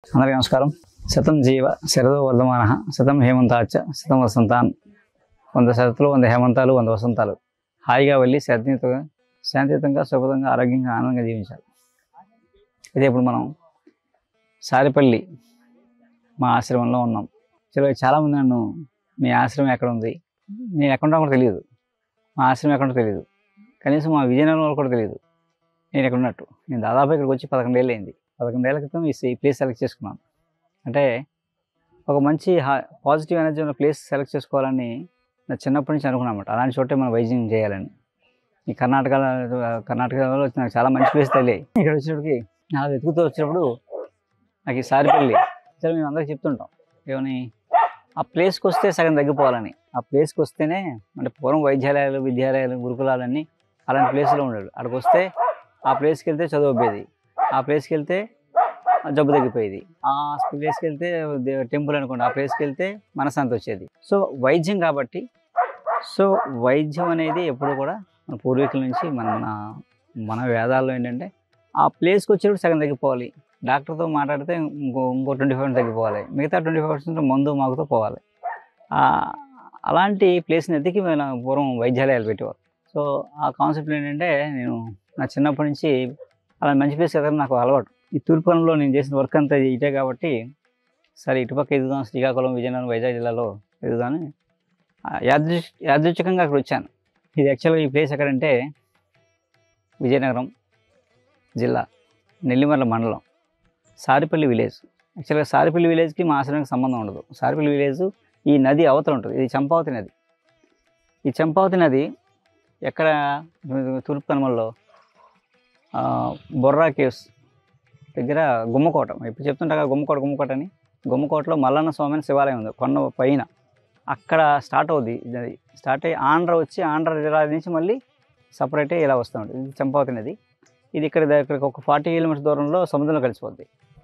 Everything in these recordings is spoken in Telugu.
అందరికీ నమస్కారం. శతం జీవ శరదో వర్ధమాన శతం హేమంతాచ శతం వసంతాన్. 100 శరతులు, 100 హేమంతాలు, 100 వసంతాలు హాయిగా వెళ్ళి శాంతియుతంగా సుఖంగా ఆరోగ్యంగా ఆనందంగా జీవించాలి. ఇదే ఇప్పుడు మనం సారిపల్లి మా ఆశ్రమంలో ఉన్నాం. చాలామంది నన్ను మీ ఆశ్రమం ఎక్కడ ఉంది, నేను ఎక్కడ కూడా తెలియదు, మా ఆశ్రమం ఎక్కడో తెలియదు, కనీసం మా విజయనగరంలో కూడా తెలియదు నేను ఎక్కడున్నట్టు. నేను దాదాపు ఇక్కడికి వచ్చి 11 ఏళ్ళు అయింది. 11 ఏళ్ల క్రితం ఈ ప్లేస్ సెలెక్ట్ చేసుకున్నాను. అంటే ఒక మంచి పాజిటివ్ ఎనర్జీ ఉన్న ప్లేస్ సెలెక్ట్ చేసుకోవాలని నా చిన్నప్పటి నుంచి అనుకున్నాను అన్నమాట. అలాంటి చోటే మనం వైద్యం చేయాలని. ఈ కర్ణాటకలో నాకు చాలా మంచి ప్లేస్ తెలియాయి. ఇక్కడ వచ్చినప్పటికి నా వెతుకుతూ వచ్చినప్పుడు నాకు ఈ సారిపల్లి సరే మేము అందరికీ చెప్తుంటాం ఏమని, ఆ ప్లేస్కి వస్తే సగం తగ్గిపోవాలని. ఆ ప్లేస్కి వస్తేనే అంటే పూర్వం వైద్యాలయాలు, విద్యాలయాలు, గురుకులాలన్నీ అలాంటి ప్లేస్లో ఉండేవి. అక్కడికి వస్తే ఆ ప్లేస్కి వెళ్తే చదువు అబ్బేది, ఆ ప్లేస్కి వెళ్తే జబ్బు తగ్గిపోయేది, ఆ ప్లేస్కి వెళ్తే టెంపుల్ అనుకోండి, ఆ ప్లేస్కి వెళ్తే మనశ్శాంతి వచ్చేది. సో వైద్యం కాబట్టి, వైద్యం అనేది ఎప్పుడు కూడా మన పూర్వీకుల నుంచి మన వేదాల్లో ఏంటంటే ఆ ప్లేస్కి వచ్చేటప్పుడు సగం తగ్గిపోవాలి. డాక్టర్తో మాట్లాడితే ఇంకో 25% తగ్గిపోవాలి, మిగతా 25% మందు మాకుతో పోవాలి. అలాంటి ప్లేస్ని ఎత్తికి మేము పూర్వం వైద్యాలయాలు పెట్టేవారు. సో ఆ కాన్సెప్ట్ ఏంటంటే, నేను నా చిన్నప్పటి నుంచి అలా మంచి ప్లేస్ ఎదగడం నాకు అలవాటు. ఈ తూర్పులో నేను చేసిన వర్క్ అంతా ఇటే కాబట్టి సరే ఇటుపక్క ఎదుగుదాం, శ్రీకాకుళం, విజయనగరం, వైజాగ్ జిల్లాలో ఎదుగుదామని యాదృచ్ఛికంగా అక్కడ వచ్చాను. ఇది యాక్చువల్గా ఈ ప్లేస్ ఎక్కడంటే విజయనగరం జిల్లా నెల్లిమర్ల మండలం సారిపల్లి విలేజ్. యాక్చువల్గా సారిపల్లి విలేజ్కి మా ఆశ్రమానికి సంబంధం ఉండదు. సారిపల్లి విలేజ్ ఈ నది అవతల ఉంటుంది. ఇది చంపావతి నది. ఈ చంపావతి నది ఎక్కడ, తూర్పు కనుమల్లో బొర్రా కేవ్స్ దగ్గర గుమ్మకోట. ఇప్పుడు చెప్తుంటా గుమ్మకోట అని. గుమ్మకోటలో మల్లన్న స్వామి అని శివాలయం ఉంది కొండ పైన. అక్కడ స్టార్ట్ అవుద్ది నది. స్టార్ట్ అయ్యి ఆంధ్ర జిల్లా నుంచి మళ్ళీ సపరేట్ ఇలా వస్తూ ఉంటుంది. ఇది చంపావతి నది. ఇది ఇక్కడికి ఒక 40 కిలోమీటర్స్ దూరంలో సముద్రంలో కలిసిపోద్ది.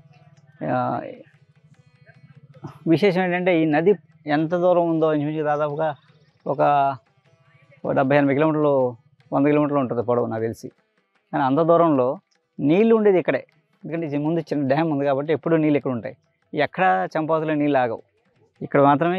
విశేషం ఏంటంటే ఈ నది ఎంత దూరం ఉందో ఇంచుమించు దాదాపుగా ఒక 70-80 కిలోమీటర్లు, 100 కిలోమీటర్లు ఉంటుంది పొడవు నాకు తెలిసి. కానీ అంత దూరంలో నీళ్ళు ఉండేది ఇక్కడే. ఎందుకంటే ముందు చిన్న డ్యామ్ ఉంది కాబట్టి ఎప్పుడూ నీళ్ళు ఇక్కడ ఉంటాయి. ఎక్కడ చంపావతిలో నీళ్ళు ఆగవు. ఇక్కడ మాత్రమే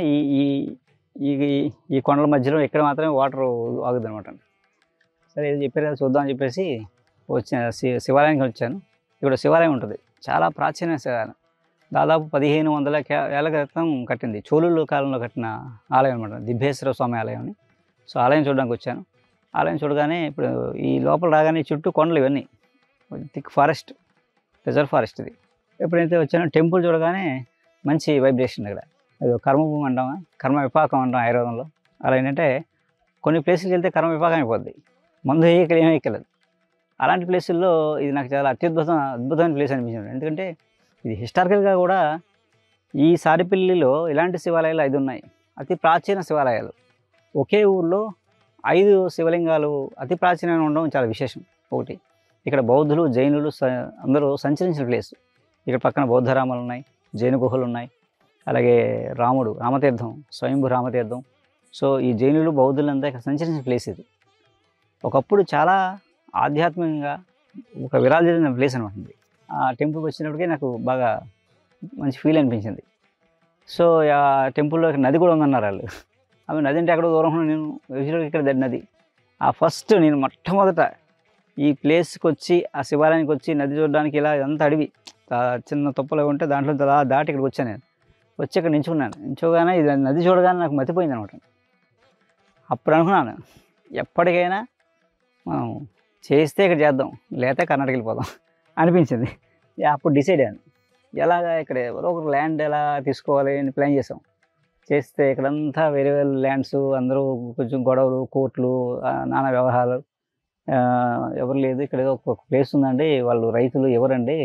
ఈ కొండల మధ్యలో ఇక్కడ మాత్రమే వాటర్ ఆగుద్ది అనమాట. సరే ఇది చెప్పారు కదా చూద్దామని చెప్పేసి శివాలయానికి వచ్చాను. ఇక్కడ శివాలయం ఉంటుంది, చాలా ప్రాచీన శివాలయం. దాదాపు 1500 ఏళ్ళ క్రితం కట్టింది. చోళుల కాలంలో కట్టిన ఆలయం అనమాట, దిబ్బేశ్వర స్వామి ఆలయం అని. సో ఆలయం చూడడానికి వచ్చాను. ఆలయం చూడగానే ఇప్పుడు ఈ లోపల రాగానే చుట్టూ కొండలు, ఇవన్నీ థిక్ ఫారెస్ట్, రిజర్వ్ ఫారెస్ట్ ఇది. ఎప్పుడైతే వచ్చానో టెంపుల్ చూడగానే మంచి వైబ్రేషన్. ఇక్కడ అది కర్మభూమి అంటాం, కర్మ విపాకం అంటాం ఆయుర్వేదంలో. అలా ఏంటంటే కొన్ని ప్లేసులకి వెళ్తే కర్మ విపాకం అయిపోద్ది, మందు ఏమీ ఎక్కలేదు. అలాంటి ప్లేసుల్లో ఇది నాకు చాలా అద్భుతమైన ప్లేస్ అనిపించింది. ఎందుకంటే ఇది హిస్టారికల్గా కూడా ఈ సారిపల్లిలో ఇలాంటి శివాలయాలు 5 ఉన్నాయి. అతి ప్రాచీన శివాలయాలు. ఒకే ఊళ్ళో 5 శివలింగాలు అతి ప్రాచీనంగా ఉండడం చాలా విశేషం. ఒకటి ఇక్కడ బౌద్ధులు, జైనులు అందరూ సంచరించిన ప్లేస్. ఇక్కడ పక్కన బౌద్ధరామాలు ఉన్నాయి, జైన గుహలు ఉన్నాయి, అలాగే రామతీర్థం, స్వయంభూ రామతీర్థం. సో ఈ జైనులు, బౌద్ధులంతా ఇక్కడ సంచరించిన ప్లేస్ ఇది. ఒకప్పుడు చాలా ఆధ్యాత్మికంగా ఒక విరాజిల్లిన ప్లేస్ అనమాట. ఆ టెంపుల్కి వచ్చినప్పటికీ నాకు బాగా మంచి ఫీల్ అనిపించింది. సో ఆ టెంపుల్లో నది కూడా ఉందన్నారు వాళ్ళు. అవి నది అంటే ఎక్కడో దూరం, నేను విజయనగరం ఇక్కడ నది. ఫస్ట్ నేను మొట్టమొదట ఈ ప్లేస్కి వచ్చి, ఆ శివాలయానికి వచ్చి నది చూడడానికి ఇలా ఇదంతా అడవి, చిన్న తుప్పలు ఉంటే దాంట్లో దాటి ఇక్కడికి వచ్చాను. నేను వచ్చి ఇక్కడ నించోగానే ఇది నది చూడగానే నాకు మతిపోయింది అనమాట. అప్పుడు అనుకున్నాను ఎప్పటికైనా మనం చేస్తే ఇక్కడ చేద్దాం, లేకపోతే కర్ణాటక వెళ్ళిపోదాం అనిపించింది. అప్పుడు డిసైడ్ అయ్యాను ఎలాగా ఇక్కడ ఎవరో ఒక ల్యాండ్ ఎలా తీసుకోవాలి అని ప్లాన్ చేసాం. చేస్తే ఇక్కడంతా వేరే వేరే ల్యాండ్స్, అందరూ కొంచెం గొడవలు, కోర్టులు, నానా వ్యవహారాలు. ఎవరు లేదు, ఇక్కడ ఏదో ఒక ప్లేస్ ఉందండి, వాళ్ళు రైతులు ఎవరండి,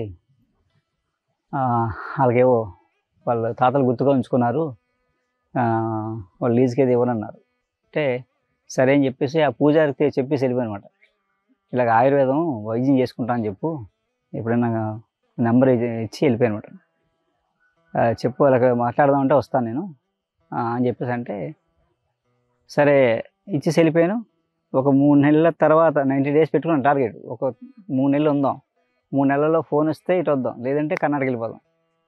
వాళ్ళకేవో వాళ్ళ తాతలు గుర్తుగా ఉంచుకున్నారు, వాళ్ళు లీజుకి ఏది ఇవ్వనన్నారు. అంటే సరే అని చెప్పేసి ఆ పూజారికి చెప్పేసి వెళ్ళిపోయానమాట. ఇలాగ ఆయుర్వేదం వైద్యం చేసుకుంటా అని చెప్పు, ఎప్పుడైనా నెంబర్ ఇచ్చి వెళ్ళిపోయానమాట. చెప్పు అలాగ మాట్లాడదామంటే వస్తాను నేను అని చెప్పేసి అంటే సరే ఇచ్చేసి వెళ్ళిపోయాను. ఒక 3 నెలల తర్వాత 90 డేస్ పెట్టుకున్నాను టార్గెట్. ఒక 3 నెలలు ఉందాం, 3 నెలల్లో ఫోన్ వస్తే ఇటు వద్దాం, లేదంటే కర్ణాటక వెళ్ళిపోదాం.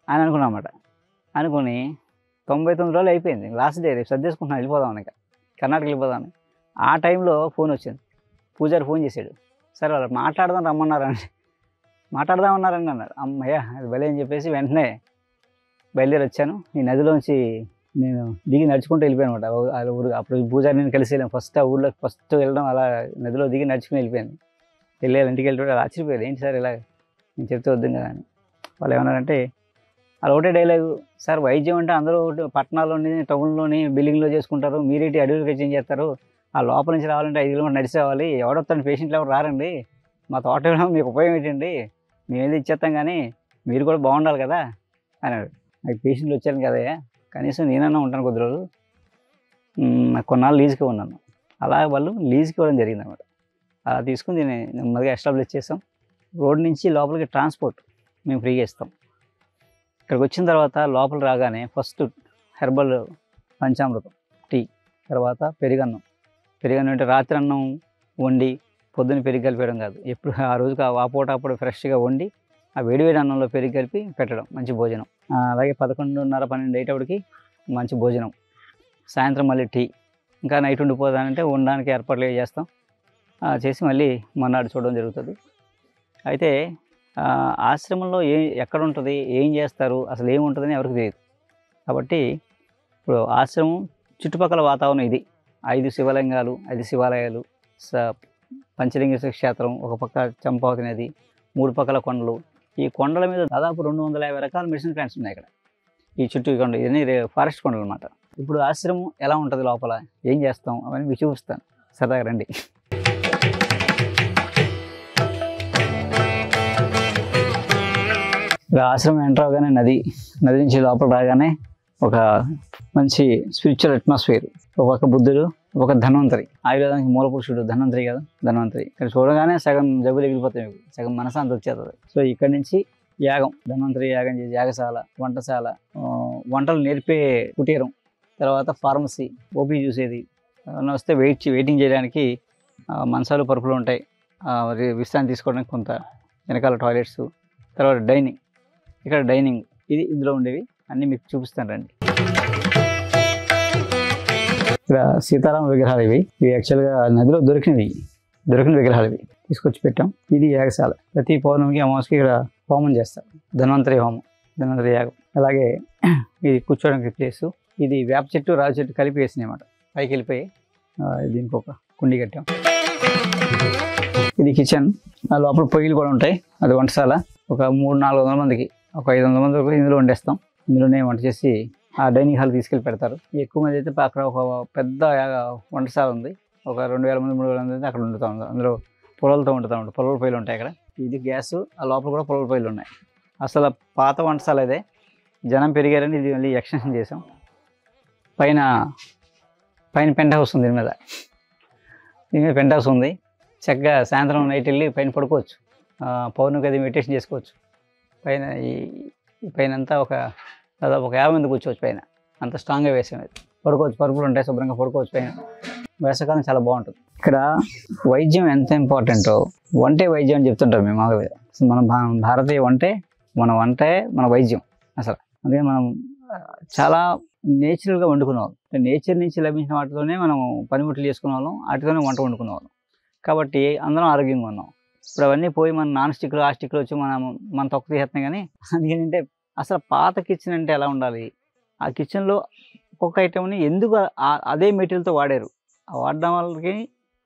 అని అనుకున్నాం అన్నమాట. అనుకుని 99 రోజులు అయిపోయింది. లాస్ట్ డే రేపు సర్దేసుకుంటున్నాను వెళ్ళిపోదామని, ఇక కర్ణాటక వెళ్ళిపోదామని. ఆ టైంలో ఫోన్ వచ్చింది. పూజారి ఫోన్ చేశాడు. సరే వాళ్ళు మాట్లాడదామన్నారండి అన్నాడు. అమ్మయ్య అది భలే అని చెప్పేసి వెంటనే బయలుదేరి వచ్చాను. ఈ నదిలోంచి నేను దిగి నడుచుకుంటూ వెళ్ళిపోయాను అనమాట. ఆ ఊరు అప్పుడు పూజారి నేను కలిసి వెళ్ళాను. ఫస్ట్ ఆ ఊళ్ళోకి ఫస్ట్ వెళ్ళడం అలా నదిలో దిగి నడుచుకుని వెళ్ళిపోయాను. ఇంటికి వెళ్ళిపోయి ఆశ్చర్యపోయారు, ఏంటి సార్ ఇలా నేను చెప్తే వద్దు కదా అని. వాళ్ళు ఏమన్నారంటే అలా ఒకటే డైలాగు, సార్ వైద్యం అంటే అందరూ పట్టణాల్లోని టౌన్లోని బిల్డింగ్లో చేసుకుంటారు, మీరేంటి అడవిలోకి ఏం చేస్తారు, ఆ లోపల నుంచి రావాలంటే 5 కిలోమీటర్లు నడిచి రావాలి, ఎవడొస్తాను పేషెంట్లు ఎవరు రారండి, మా తోట మీకు ఉపయోగం ఏంటండి, మేమేది ఇచ్చేస్తాం కానీ మీరు కూడా బాగుండాలి కదా అన్నాడు. నాకు పేషెంట్లు వచ్చాను కదయ్యా, కనీసం నేనన్నా ఉంటాను కొద్ది రోజులు, కొన్నాళ్ళు లీజుకి ఉన్నాను. అలా వాళ్ళు లీజుకి ఇవ్వడం జరిగింది అనమాట. అలా తీసుకుని దీన్ని నెమ్మదిగా ఎస్టాబ్లిష్ చేస్తాం. రోడ్ నుంచి లోపలికి ట్రాన్స్పోర్ట్ మేము ఫ్రీగా ఇస్తాం. ఇక్కడికి వచ్చిన తర్వాత లోపల రాగానే ఫస్ట్ హెర్బల్ పంచామృతం టీ, తర్వాత పెరుగన్నం అంటే రాత్రి అన్నం వండి పొద్దున్న పెరుగు కలిపేయడం కాదు, ఎప్పుడు ఆ రోజుకి ఆ పూట అప్పుడు ఫ్రెష్గా వండి ఆ వేడివేడి అన్నంలో పెరుగు కలిపి పెట్టడం, మంచి భోజనం. అలాగే 11:30, 12 అయ్యేటప్పటికి మంచి భోజనం, సాయంత్రం మళ్ళీ టీ, ఇంకా నైట్ ఉండిపోదానంటే ఉండడానికి ఏర్పాట్లు చేస్తాం. చేసి మళ్ళీ మర్నాడు చూడడం జరుగుతుంది. అయితే ఆశ్రమంలో ఎక్కడ ఉంటుంది, ఏం చేస్తారు, అసలు ఏముంటుందని ఎవరికి తెలియదు. కాబట్టి ఇప్పుడు ఆశ్రమం చుట్టుపక్కల వాతావరణం ఇది. 5 శివలింగాలు, 5 శివాలయాలు, పంచలింగేశ్వర క్షేత్రం, ఒక పక్క చంపావతి నది, 3 పక్కల కొండలు. ఈ కొండల మీద దాదాపు 250 రకాల మెడిసిన్ ప్లాంట్స్ ఉన్నాయి ఇక్కడ. ఈ చుట్టూ కొండ, ఇవన్నీ ఫారెస్ట్ కొండలు అనమాట. ఇప్పుడు ఆశ్రమం ఎలా ఉంటుంది, లోపల ఏం చేస్తాం అవన్నీ మీకు చూపిస్తాను, సరదాగా రండి. ఆశ్రమం ఎంటర్ అవగానే నది నుంచి లోపల రాగానే ఒక మంచి స్పిరిచువల్ అట్మాస్ఫియర్. ఒక పక్క బుద్ధుడు, ఒక ధన్వంతరి, ఆయుర్వేదానికి మూల పురుషుడు ధన్వంతరి కదా, ధన్వంతరి. ఇక్కడ చూడగానే సగం జబ్బులు ఎగిరిపోతాయి, సగం మనసు అంత వచ్చేస్తుంది. సో ఇక్కడ నుంచి యాగం, ధన్వంతరి యాగం చేసి యాగశాల, వంటశాల, వంటలు నేర్పే కుటీరం, తర్వాత ఫార్మసీ, ఓపీ చూసేది, వస్తే వెయిటింగ్ చేయడానికి మంచాలు పరుపులు ఉంటాయి, విశ్రాంతి తీసుకోవడానికి కొంత, వెనకాల టాయిలెట్స్, తర్వాత డైనింగ్. ఇక్కడ డైనింగ్ ఇది, ఇందులో ఉండేవి అన్నీ మీకు చూపిస్తాను రండి. ఇక్కడ సీతారామ విగ్రహాలు ఇవి యాక్చువల్గా నదిలో దొరికిన విగ్రహాలు ఇవి తీసుకొచ్చి పెట్టాం. ఇది యాగశాల. ప్రతి పౌర్ణమికి అమావాస్యకి ఇక్కడ హోమం చేస్తారు, ధన్వంతరి హోమం, ధన్వంతరి యాగం. అలాగే ఇది కూర్చోడానికి ప్లేసు. ఇది వేప చెట్టు, రావి చెట్టు కలిపి వేసినాయి అన్నమాట. పైకి వెళ్ళిపోయి దీనికి ఒక కుండి కట్టాం. ఇది కిచెన్, లోపల పొయ్యిలు కూడా ఉంటాయి. అది వంటశాల. ఒక 300-400 మందికి, ఒక 500 మంది వరకు ఇందులో వండేస్తాం. ఇందులోనే వంట చేసి ఆ డైనింగ్ హాల్ తీసుకెళ్ళి పెడతారు. ఎక్కువ మంది అయితే అక్కడ ఒక పెద్ద వంటశాల ఉంది, ఒక 2000 మంది 3000 మంది అక్కడ వండుతూ ఉంటారు. అందులో పొలాలతో వండుతూ ఉంటారు, పొలాల పొయ్యిలు ఉంటాయి అక్కడ. ఇది గ్యాస్, ఆ లోపల కూడా పొలాల పొయ్యిలు ఉన్నాయి. అసలు పాత వంటశాల ఇదే, జనం పెరిగారని ఇది మళ్ళీ ఎక్స్టెన్షన్ చేసాం. పైన పెంట్ హౌస్ ఉంది, దీని మీద పెంట్ హౌస్ ఉంది. చక్కగా సాయంత్రం నైట్ వెళ్ళి పైన పడుకోవచ్చు, పౌర్ణమికి అది మెడిటేషన్ చేసుకోవచ్చు. పైన ఈ పైన అంతా దాదాపు ఒక 50 మంది కూర్చోవచ్చు పైన, అంత స్ట్రాంగ్గా వేసాం. అది పడుకోవచ్చు, పరుపులు ఉంటాయి, శుభ్రంగా పడుకోవచ్చు పైన. వేసవకాలం చాలా బాగుంటుంది. ఇక్కడ వైద్యం ఎంత ఇంపార్టెంటో, వంటే వైద్యం అని చెప్తుంటారు మేము. మన భారతీయ వంటే మన వైద్యం అసలు. అందుకే మనం చాలా నేచురల్గా వండుకునే వాళ్ళం. నేచర్ నుంచి లభించిన వాటితోనే మనం పనిముట్లు చేసుకునే వాళ్ళం, వాటితోనే వంట వండుకునే వాళ్ళం. కాబట్టి అందరం ఆరోగ్యంగా ఉన్నాం. ఇప్పుడు అవన్నీ పోయి మన నాన్ స్టిక్లు, ఆ స్టిక్లు వచ్చి మన తొక్క తీసేస్తున్నాం. కానీ అందుకేంటంటే అసలు పాత కిచెన్ అంటే ఎలా ఉండాలి, ఆ కిచెన్లో ఒక్కొక్క ఐటెంని ఎందుకు అదే మెటీరియల్తో వాడారు, వాడడం వల్లకి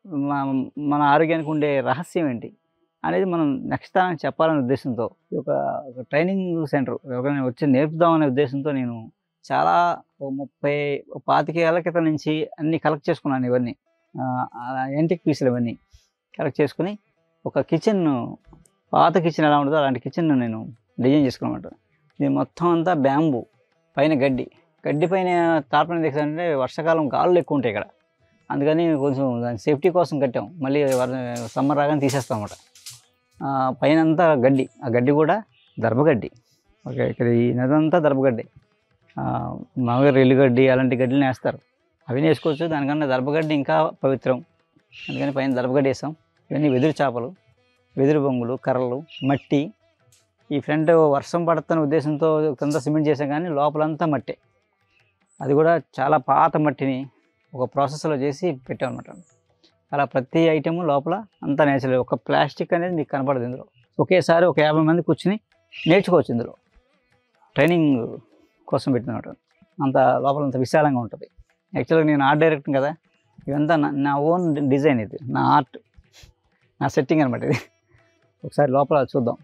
మన ఆరోగ్యానికి ఉండే రహస్యం ఏంటి అనేది మనం నెక్స్ట్ తరానికి చెప్పాలనే ఉద్దేశంతో ఒక ట్రైనింగ్ సెంటర్ ఎవరైనా వచ్చి నేర్పుదామనే ఉద్దేశంతో నేను చాలా 30-25 ఏళ్ల క్రితం నుంచి అన్నీ కలెక్ట్ చేసుకున్నాను. ఇవన్నీ యాంటిక్ పీసులు ఇవన్నీ కలెక్ట్ చేసుకుని ఒక కిచెన్, పాత కిచెన్ ఎలా ఉంటుందో అలాంటి కిచెన్ నేను డిజైన్ చేసుకున్నమాట. ఇది మొత్తం అంతా బ్యాంబూ, పైన గడ్డి పైన తాపన తెచ్చారంటే వర్షాకాలం గాలులు ఎక్కువ ఉంటాయి ఇక్కడ, అందుకని కొంచెం దాని సేఫ్టీ కోసం కట్టాం. మళ్ళీ సమ్మర్ రాగానే తీసేస్తాం అన్నమాట. పైన అంతా గడ్డి, ఆ గడ్డి కూడా దర్భగడ్డి. ఓకే, ఇక్కడ ఈ నదంతా దర్భగడ్డి. మామూలుగా ఎల్లుగడ్డి అలాంటి గడ్డిని వేస్తారు, అవి వేసుకోవచ్చు. దానికన్నా దర్భగడ్డి ఇంకా పవిత్రం, అందుకని పైన దర్భగడ్డి వేస్తాం. ఇవన్నీ వెదురు చేపలు, వెదురు బొంగులు, కర్రలు, మట్టి, ఈ ఫ్రంట్ వర్షం పడుతున్న ఉద్దేశంతో కింద సిమెంట్ చేసాం, కానీ లోపలంతా మట్టే. అది కూడా చాలా పాత మట్టిని ఒక ప్రాసెస్లో చేసి పెట్టామన్నమాట. అలా ప్రతి ఐటెము లోపల అంతా నేచురల్. ఒక ప్లాస్టిక్ అనేది మీకు కనపడదు ఇందులో. ఒకేసారి ఒక 50 మంది కూర్చుని నేర్చుకోవచ్చు ఇందులో. ట్రైనింగ్ కోసం పెట్టినమాట. అంత లోపల అంత విశాలంగా ఉంటుంది. యాక్చువల్గా నేను ఆర్ట్ డైరెక్టర్ కదా, ఇదంతా నా ఓన్ డిజైన్, ఇది నా ఆర్ట్, నా సెట్టింగ్ అనమాట ఇది. ఒకసారి లోపల చూద్దాం.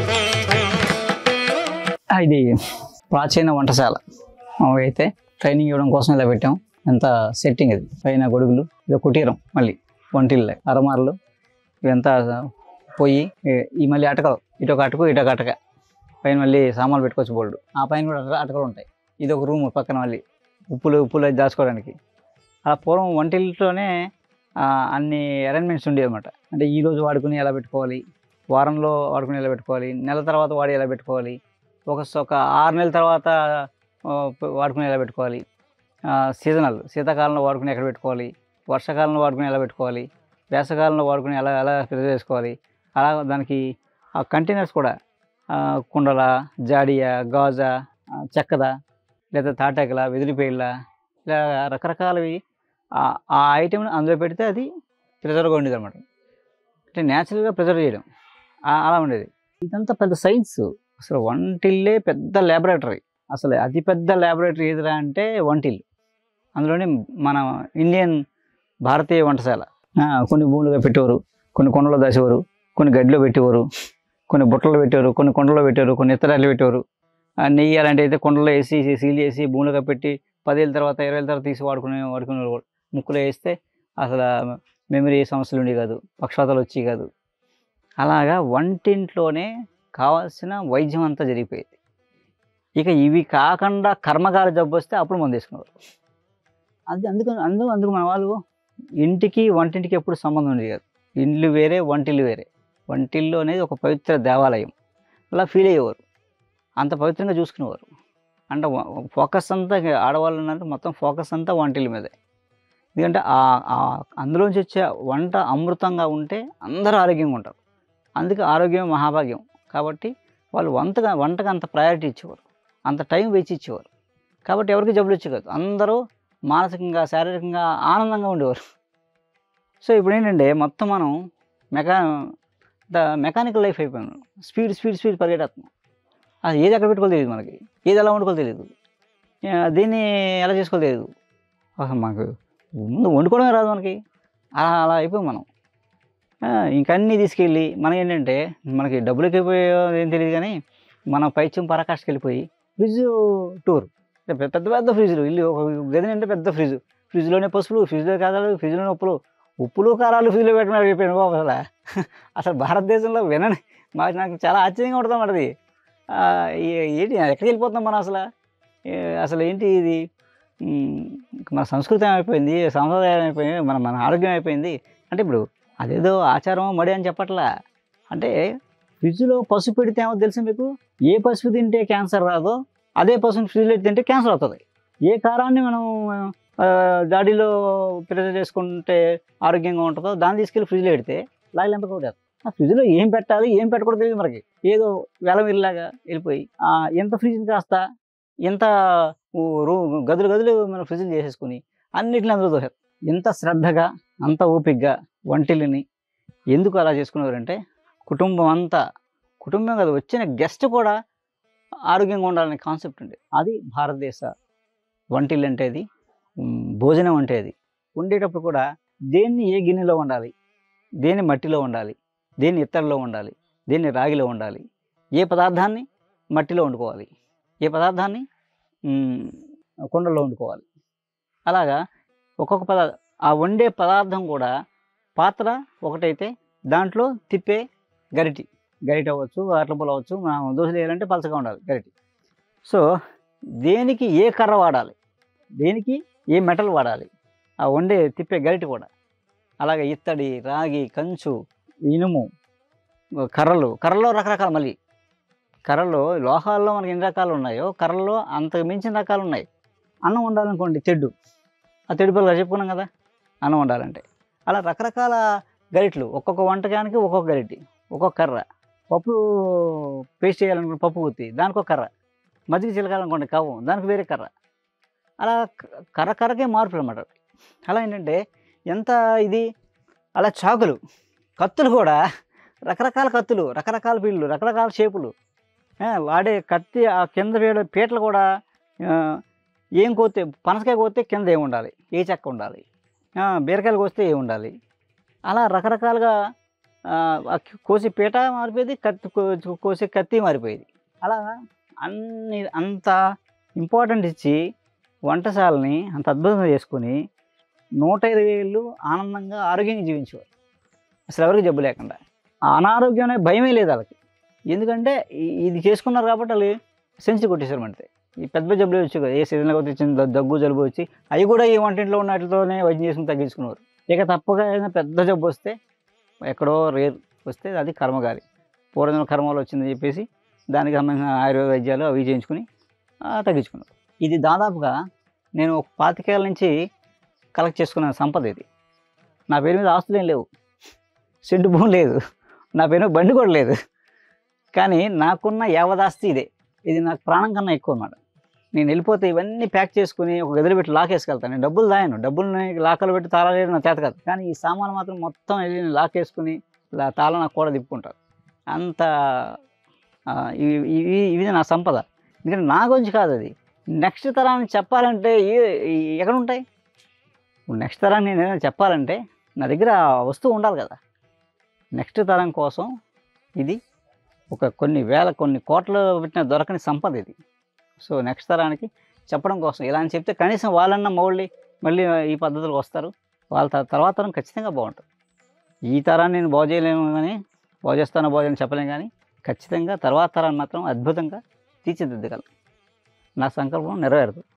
ఇది ప్రాచీన వంటశాల. అయితే ట్రైనింగ్ ఇవ్వడం కోసం ఇలా పెట్టాం. ఎంత సెట్టింగ్ ఇది. పైన గొడుగులు, ఇది కుటీరం, మళ్ళీ వంటిల్లే, అరమార్లు, ఇదంతా పొయ్యి, ఈ మళ్ళీ అటకలు, ఇటొక అటకు ఇటొక అటక, పైన మళ్ళీ సామాన్లు పెట్టుకోవచ్చు బోల్డ్. ఆ పైన కూడా అటకలు ఉంటాయి. ఇది ఒక రూమ్ పక్కన, మళ్ళీ ఉప్పులు అది దాచుకోవడానికి. అలా పూర్వం వంటిల్లోనే అన్ని అరేంజ్మెంట్స్ ఉండేవి అనమాట. అంటే ఈరోజు వాడుకుని ఎలా పెట్టుకోవాలి, వారంలో వాడుకుని ఎలా పెట్టుకోవాలి, నెల తర్వాత వాడి ఎలా పెట్టుకోవాలి, ఒక 6 నెలల తర్వాత వాడుకుని ఎలా పెట్టుకోవాలి, సీజనల్, శీతాకాలంలో వాడుకుని ఎక్కడ పెట్టుకోవాలి, వర్షాకాలంలో వాడుకుని ఎలా పెట్టుకోవాలి, వేసవకాలంలో వాడుకుని ఎలా ప్రిజర్వ్ చేసుకోవాలి. అలా దానికి ఆ కంటైనర్స్ కూడా కుండల, జాడియా, గాజా, చెక్కద, లేదా తాటాకుల, వెదిరిపేళ్ళ, ఇలా రకరకాలవి ఆ ఐటెంని అందులో పెడితే అది ప్రిజర్వ్గా ఉండేది అనమాట. అంటే న్యాచురల్గా ప్రిజర్వ్ చేయడం అలా ఉండేది. ఇదంతా పెద్ద సైన్స్. అసలు వంటిల్లే పెద్ద ల్యాబొరేటరీ. అసలు అతి పెద్ద ల్యాబొరేటరీ ఏదిరా అంటే వంటిల్లు. అందులోనే మన ఇండియన్ భారతీయ వంటశాల. కొన్ని భూములుగా పెట్టేవారు, కొన్ని కొండలో దాచేవారు, కొన్ని గడ్డిలో పెట్టేవారు, కొన్ని బుట్టలు పెట్టేవారు, కొన్ని కొండలో పెట్టేవారు, కొన్ని ఇతరాలు పెట్టేవారు. నెయ్యి అలాంటివి అయితే కొండలో వేసి సీల్ చేసి భూములుగా పెట్టి 10 ఏళ్ళ తర్వాత 20 ఏళ్ళ తర్వాత తీసి వాడుకునేవారు. ముక్కులో వేస్తే అసలు మెమరీ సమస్యలు ఉండేవి కాదు, పక్షవాతాలు వచ్చేవి కాదు. అలాగా వంటింట్లోనే కావాల్సిన వైద్యం అంతా జరిగిపోయేది. ఇక ఇవి కాకుండా కర్మకాల జబ్బు వస్తే అప్పుడు మందు వేసుకునేవారు. అందుకు మన వాళ్ళు ఇంటికి వంటింటికి ఎప్పుడు సంబంధం ఉండేది కాదు. ఇండ్లు వేరే, వంటిల్లు వేరే. వంటిల్లు అనేది ఒక పవిత్ర దేవాలయం అలా ఫీల్ అయ్యేవారు. అంత పవిత్రంగా చూసుకునేవారు. అంటే ఫోకస్ అంతా ఆడవాళ్ళు ఉన్నంటే మొత్తం ఫోకస్ అంతా వంటిల్లు మీదే. ఎందుకంటే అందులోంచి వచ్చే వంట అమృతంగా ఉంటే అందరూ ఆరోగ్యంగా ఉంటారు. అందుకే ఆరోగ్యం మహాభాగ్యం. కాబట్టి వాళ్ళు వంటకు అంత ప్రయారిటీ ఇచ్చేవారు, అంత టైం వేచి ఇచ్చేవారు. కాబట్టి ఎవరికి జబ్బులు వచ్చే కాదు, అందరూ మానసికంగా, శారీరకంగా ఆనందంగా ఉండేవారు. సో ఇప్పుడు ఏంటంటే మొత్తం మనం మెకానికల్ లైఫ్ అయిపోయాం. స్పీడ్ పరిగెట్టేస్తున్నాం. అది ఏది ఎక్కడ పెట్టుకోవాలి తెలియదు మనకి, ఏది ఎలా వండుకోవాలి తెలియదు, దీన్ని ఎలా చేసుకోవాలి తెలియదు. అసలు మాకు ముందు వండుకోవడమే రాదు మనకి. అలా అయిపోయాం మనం. ఇంకన్నీ తీసుకెళ్ళి మనం ఏంటంటే మనకి డబ్బులకి అయిపోయేది ఏం తెలియదు, కానీ మనం పైత్యం పరాకాష్ఠకి వెళ్ళిపోయి ఫ్రిడ్జ్ టూర్, పెద్ద ఫ్రిడ్జ్లు, ఇల్లు ఒక గది అంటే పెద్ద ఫ్రిడ్జ్లోనే పసుపులు, ఫ్రిడ్జ్లో కారాలు, ఫ్రిడ్జ్లోనే ఉప్పులు కారాలు ఫ్రిడ్జ్లో పెట్టమని అయిపోయాను బాబు. అసలు భారతదేశంలో వినని నాకు చాలా ఆశ్చర్యంగా ఉంటుంది అన్నమాట. ఏంటి ఎక్కడికి వెళ్ళిపోతున్నాం మనం అసలు ఏంటి ఇది? మన సంస్కృతి ఏమైపోయింది, సాంప్రదాయం అయిపోయింది, మన ఆరోగ్యం అయిపోయింది. అంటే ఇప్పుడు అదేదో ఆచారం మడి అని చెప్పట్లా. అంటే ఫ్రిడ్జ్లో పసుపు పెడితే ఏమో తెలుసు మీకు, ఏ పసుపు తింటే క్యాన్సర్ రాదో అదే పసుపు ఫ్రిడ్జ్లో తింటే క్యాన్సర్ అవుతుంది. ఏ కారాన్ని మనం జాడీలో ప్రిజర్వ్ చేసుకుంటే ఆరోగ్యంగా ఉంటుందో దాన్ని తీసుకెళ్ళి ఫ్రిడ్జ్లో పెడితే లాగలు ఎంత కొట్టేది. ఆ ఫ్రిడ్జ్లో ఏం పెట్టాలి ఏం పెట్టకూడదు తెలియదు మనకి. ఏదో వెలమిల్లాగా వెళ్ళిపోయి ఎంత ఫ్రిడ్జ్ని కాస్త ఎంత గదులు మనం ఫ్రిడ్జ్లు చేసేసుకుని అన్నిటిని అందులో దోశారు. ఎంత శ్రద్ధగా, అంత ఓపికగా వంటిల్ని ఎందుకు అలా చేసుకునేవారంటే కుటుంబం కదా, వచ్చిన గెస్ట్ కూడా ఆరోగ్యంగా ఉండాలనే కాన్సెప్ట్ ఉంది. అది భారతదేశ వంటిల్లు అంటే, అది భోజనం అంటే. అది వండేటప్పుడు కూడా దేన్ని ఏ గిన్నెలో వండాలి, దేన్ని మట్టిలో వండాలి, దేన్ని ఇత్తడిలో వండాలి, దేన్ని రాగిలో వండాలి, ఏ పదార్థాన్ని మట్టిలో వండుకోవాలి, ఏ పదార్థాన్ని కుండలో వండుకోవాలి. అలాగా ఒక్కొక్క పదార్థం, ఆ వండే పదార్థం కూడా పాత్ర ఒకటైతే దాంట్లో తిప్పే గరిటి అవ్వచ్చు, అట్ల పుల్ల అవ్వచ్చు. మనం దోశలు వేయాలంటే పలచగా ఉండాలి గరిటి. సో దేనికి ఏ కర్ర వాడాలి, దేనికి ఏ మెటల్ వాడాలి, ఆ వండే తిప్పే గరిటి కూడా. అలాగే ఇత్తడి, రాగి, కంచు, ఇనుము, కర్రలో రకరకాలు. మళ్ళీ కర్రలో లోహాల్లో మనకి ఎన్ని రకాలు ఉన్నాయో కర్రల్లో అంతకు మించిన రకాలు ఉన్నాయి. అన్నం వండాలనుకోండి ఆ తెడ్డు పిల్లలు చెప్పుకున్నాం కదా అన్నం వండాలంటే. అలా రకరకాల గరిట్లు, ఒక్కొక్క వంటకానికి ఒక్కొక్క గరిటి, ఒక్కొక్క కర్ర. పప్పు పేస్ట్ చేయాలనుకున్న పప్పు గుత్తి దానికి ఒక కర్ర, మజ్జిగ చిలకాలనుకోండి కవ్వం దానికి వేరే కర్ర. అలా కర్రకే మార్పులు అన్నమాట. అలా ఏంటంటే ఎంత ఇది, అలా చాకులు, కత్తులు కూడా రకరకాల కత్తులు, రకరకాల పీళ్ళు, రకరకాల షేపులు. వాడే కత్తి ఆ కింద పీటలు కూడా ఏం కోస్తే, పనసకాయ కోస్తే కింద ఏమి ఉండాలి, ఏ చెక్క ఉండాలి, బీరకాయలు కోస్తే ఏమి ఉండాలి, అలా రకరకాలుగా కోసే పీట మారిపోయేది, కత్తి కోసే కత్తి మారిపోయేది. అలా అంత ఇంపార్టెంట్ ఇచ్చి వంటశాలని అంత అద్భుతంగా చేసుకొని 120 ఏళ్ళు ఆనందంగా ఆరోగ్యంగా జీవించేవారు, అసలు ఎవరికి జబ్బు లేకుండా. అనారోగ్యం అనే భయమే లేదు వాళ్ళకి. ఎందుకంటే ఇది చేసుకున్నారు కాబట్టి వాళ్ళు సెంచరీ కొట్టేశారు అంతే. ఈ పెద్ద జబ్బులు వచ్చి కదా, ఏ సీజన్లో వచ్చిన దగ్గు జలుబు వచ్చి అవి కూడా ఈ వంటింట్లో ఉన్న వాటితోనే వైద్యం చేసుకుని తగ్గించుకునేవారు. ఇక తప్పగా ఏదైనా పెద్ద జబ్బు వస్తే, ఎక్కడో రేర్ వస్తే అది కర్మగాలి, పూర్వజన్మ కర్మలో వచ్చిందని చెప్పేసి దానికి సంబంధించిన ఆయుర్వేద వైద్యాలు అవి చేయించుకుని తగ్గించుకున్నారు. ఇది దాదాపుగా నేను ఒక 25 ఏళ్ళ నుంచి కలెక్ట్ చేసుకున్న సంపద ఇది. నా పేరు మీద ఆస్తులు ఏం లేవు, సెంటు భూమి లేదు, నా పేరు మీద బండి కూడా లేదు. కానీ నాకున్న యావదాస్తి ఇదే. ఇది నాకు ప్రాణం కన్నా ఎక్కువ అన్నమాట. నేను వెళ్ళిపోతే ఇవన్నీ ప్యాక్ చేసుకుని ఒక గదిలో పెట్టి లాకేసుకెళ్తాను. నేను డబ్బులు దాయను, డబ్బుల్ని లాకలు పెట్టి తాళాలు వేయడం నా చేత కాదు. కానీ ఈ సామాన్లు మాత్రం మొత్తం వెళ్ళి లాకేసుకుని తాళం నాకు కూడా తిప్పుకుంటారు. అంత ఇది నా సంపద. ఎందుకంటే నా గురించి కాదు అది, నెక్స్ట్ తరానికి చెప్పాలంటే ఎక్కడ ఉంటాయి? నెక్స్ట్ తరాన్ని నేను ఏదైనా చెప్పాలంటే నా దగ్గర ఆ వస్తువు ఉండాలి కదా. నెక్స్ట్ తరం కోసం ఇది కొన్ని వేల కొన్ని కోట్లు పెట్టిన దొరకని సంపద ఇది. సో నెక్స్ట్ తరానికి చెప్పడం కోసం ఇలా అని చెప్తే కనీసం వాళ్ళన్న మళ్ళీ ఈ పద్ధతులకు వస్తారు. వాళ్ళ తర్వాత తరం ఖచ్చితంగా బాగుంటుంది. ఈ తరాన్ని నేను బాగు చేయలేము కానీ, బాగు చేయని చెప్పలేము కానీ, ఖచ్చితంగా తర్వాత తరాన్ని మాత్రం అద్భుతంగా తీర్చిదిద్దగలను. నా సంకల్పం నెరవేరదు.